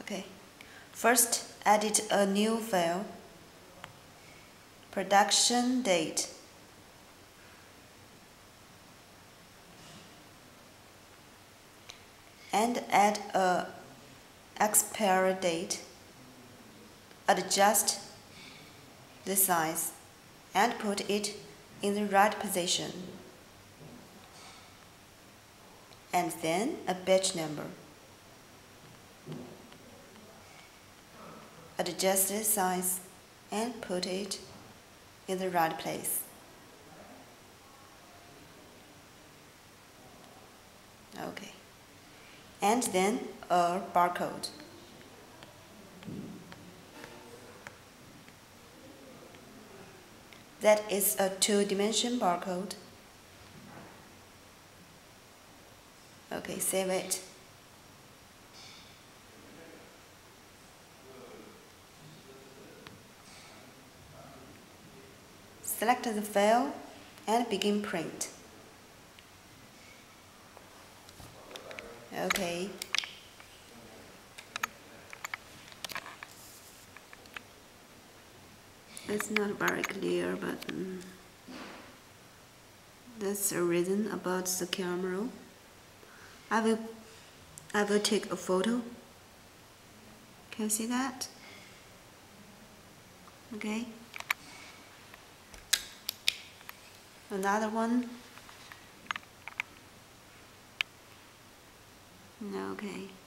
Okay, first edit a new file, production date. And add a expiry date. Adjust the size and put it in the right position. And then a batch number. Adjust the size and put it in the right place. Okay. And then a barcode. That is a 2-dimension barcode. Okay, save it. Select the file and begin print. Okay. It's not very clear, but that's the reason about the camera. I will take a photo. Can you see that? Okay. Another one. Okay.